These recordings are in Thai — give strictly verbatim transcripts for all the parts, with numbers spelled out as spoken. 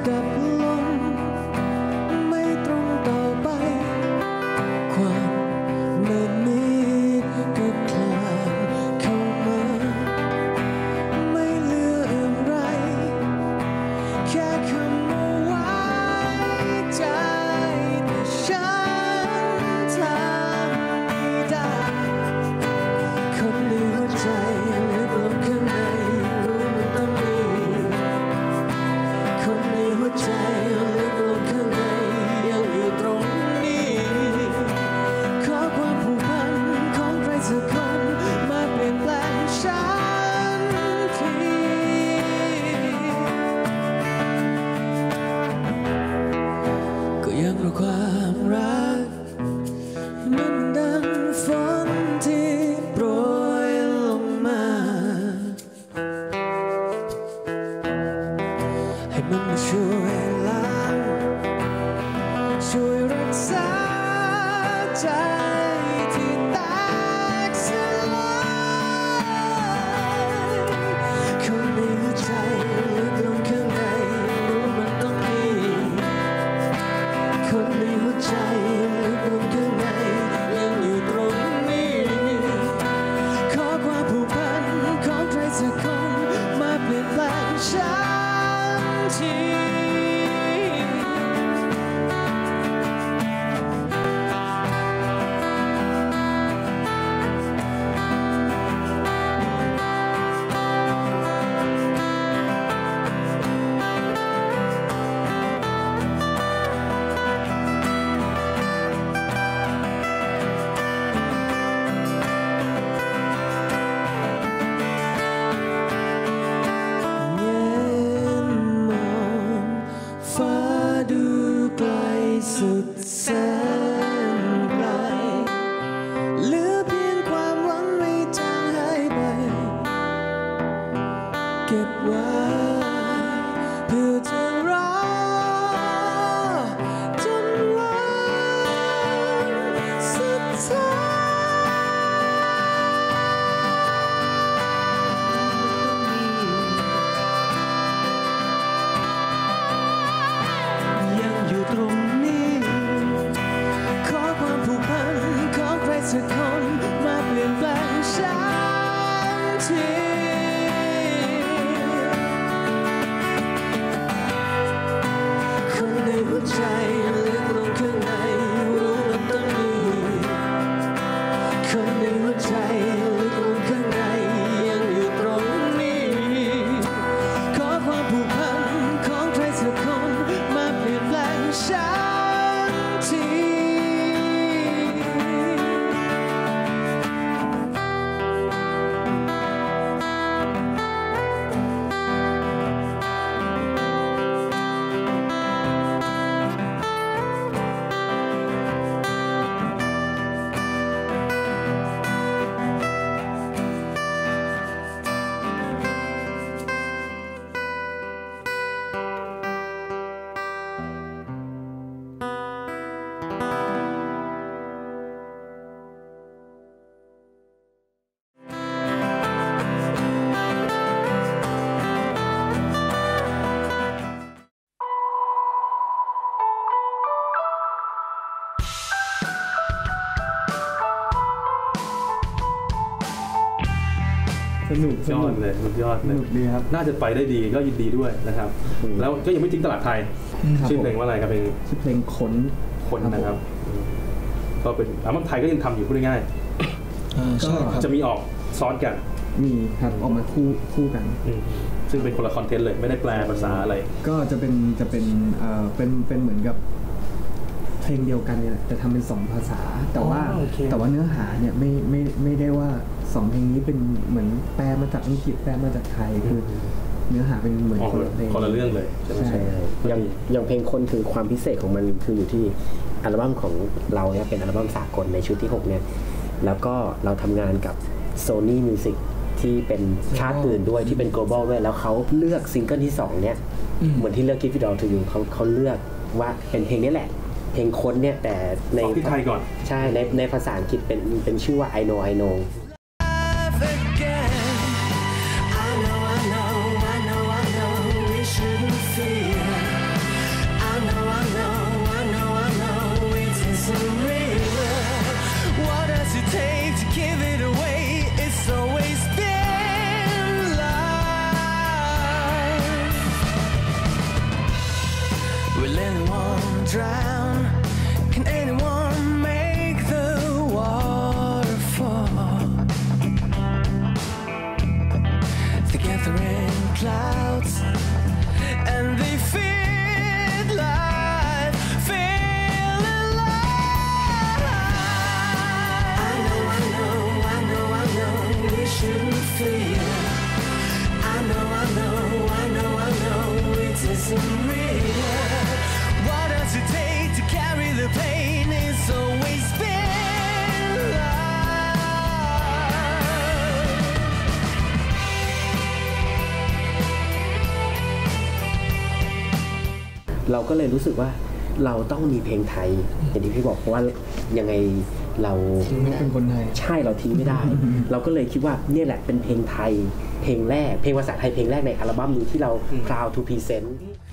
ดับลงไม่ตรงต่อไปความเมื่อนี้ก็คลานเข้ามาไม่เหลืออะไรแค่คำว่าไว้ใจแต่ฉันทำไม่ได้คนในหัวใจลึกลงข้างในรู้มันต้องมีคนในหัวใจลึกลงข้างในยังอยู่ตรงนี้ขอความผูกพันของใครสักคนมาเปลี่ยนแปลงฉันทีก็ยังรอความรักมันดังฝนที่โปรยลงมาให้มันมาช่วยล้างช่วยรักษาใจที่แตกสลายคนในหัวใจลึกลงข้างในรู้มันต้องมีคนในหัวใจลึกลงข้างในยังอยู่ตรงนี้ขอความผูกพันของใครสักคนมาเปลี่ยนแปลงฉันทีเย็นมองฟ้าดูไกลสุดแสนไกลเหลือเพียงความหวังไม่จางหายไปเก็บไว้เพื่อจะรอจนวันสุดท้ายยังอยู่ตรงนี้ขอความผูกพันของใครสักคนมาเปลี่ยนแปลงฉันทีคนในหัวใจลึกลงข้างในรู้มันต้องมีคนในหัวใจลึกลงข้างในยังอยู่ตรงนี้ขอความผูกพันของใครสักคนมาเปลี่ยนแปลงฉันทีสนุกสยอนุดกเลยสุดยอดสเลยนุกดีครับน่าจะไปได้ดีก็ยินดีด้วยนะครับ แล้วก็ยังไม่ทิ้งตลาดไทยครับชื่อเพลงว่าอะไรครับเพลงชื่อเพลงขนคนนะครับก็เป็นอัลบั้มไทยก็ยังทำอยู่พูดง่ายอ่าใช่ครับๆจะมีออกซ้อนกันมีครับออกมาคู่คู่กันอืมซึ่งเป็นคนละคอนเทนต์เลยไม่ได้แปลภาษาอะไรก็จะเป็นจะเป็นเอ่อเป็นเป็นเหมือนกับเพลงเดียวกันเนี่ยแหละแต่ทำเป็นสองภาษา แต่ว่าอ๋อโอเคแต่ว่าเนื้อหาเนี่ยไม่ไม่ไม่ได้ว่าสองเพลงนี้เป็นเหมือนแปลมาจากอังกฤษแปลมาจากไทยคือเนื้อหาเป็นเหมือนออกคนละเพลงคนละเรื่องเลยใช่ไหมใช่อย่างอย่างเพลงคนคือความพิเศษของมันคืออยู่ที่อัลบั้มของเราเนี่ยเป็นอัลบั้มสากลในชุดที่หกเนี่ยแล้วก็เราทำงานกับ Sony Music ที่เป็นชาติอื่นด้วยที่เป็น global ด้วยแล้วเขาเลือกซิงเกิลที่สองเนี่ยเหมือนที่เลือก Give It All To You เขาเขาเลือกว่าเป็นเพลงนี้แหละเพลงคนเนี่ยแต่ในออกที่ไทยก่อนใช่ในในภาษาอังกฤษเป็นเป็นชื่อว่า I Know I Know I know, I know, I know, I know we shouldn't fear the gathering clouds, and they feel life, feel alive. I know, I know, I know, I know we shouldn't feel. I know, I know, I know, I know it isn't real. What does it take to carry the pain? It's always been love. เราก็เลยรู้สึกว่าเราต้องมีเพลงไทยอย่างที่พี่บอกว่ายังไงเราไม่เป็นคนไทยใช่เราทิ้งไม่ได้ เราก็เลยคิดว่าเนี่ยแหละเป็นเพลงไทยเพลงแรกเพลงภาษาไทยเพลงแรกในอัลบั้มนี้ที่เรา proud to present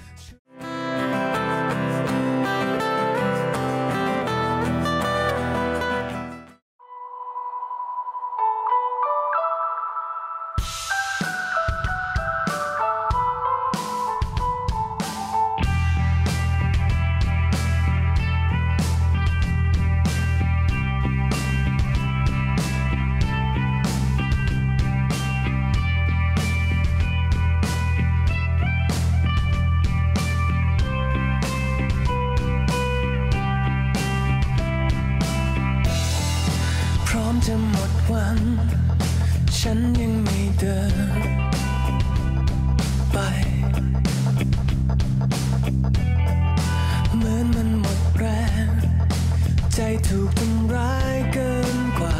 จะหมดวันฉันยังไม่เดินไปเหมือนมันหมดแรงใจถูกทำร้ายเกินกว่า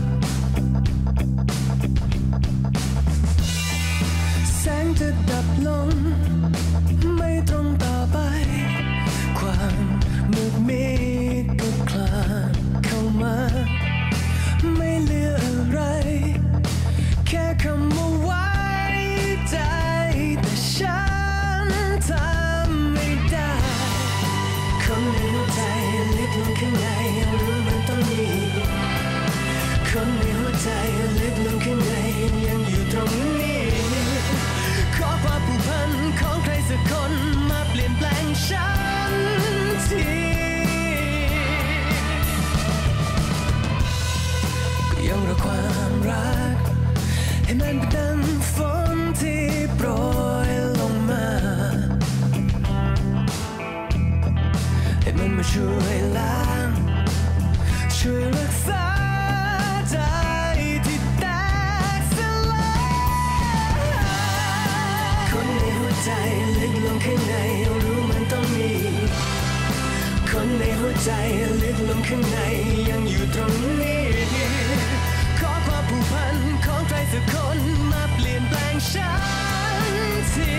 แสงจะดับลงไม่ตรงต่อไปความมืดมิดก็คลานเข้ามาไม่เหลืออะไรแค่คำว่าไว้ใจแต่ฉันทำไม่ได้คนในหัวใจลึกลงข้างในรู้มันต้องมีคนในหัวใจลึกลงข้างในยังอยู่ตรงนี้ขอความผูกพันของใครสักคนมาเปลี่ยนแปลงฉันทียังรอความรักให้มันเป็นดังฝนที่โปรยลงมาให้มันมาช่วยล้างช่วยรักษาใจที่แตกสลายคนในหัวใจลึกลงข้างในรู้มันต้องมีคนในหัวใจลึกลงข้างในยังอยู่ตรงนี้ขอความผูกพันของใครสักคนมาเปลี่ยนแปลงฉันที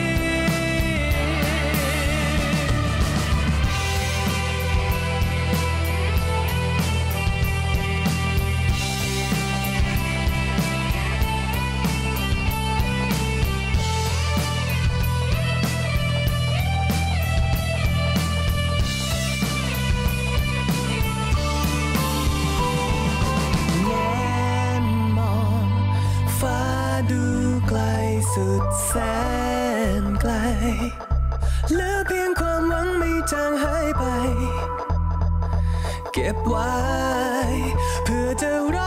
สุดแสนไกลเหลือเพียงความหวังไม่จางหายไปเก็บไว้เพื่อจะร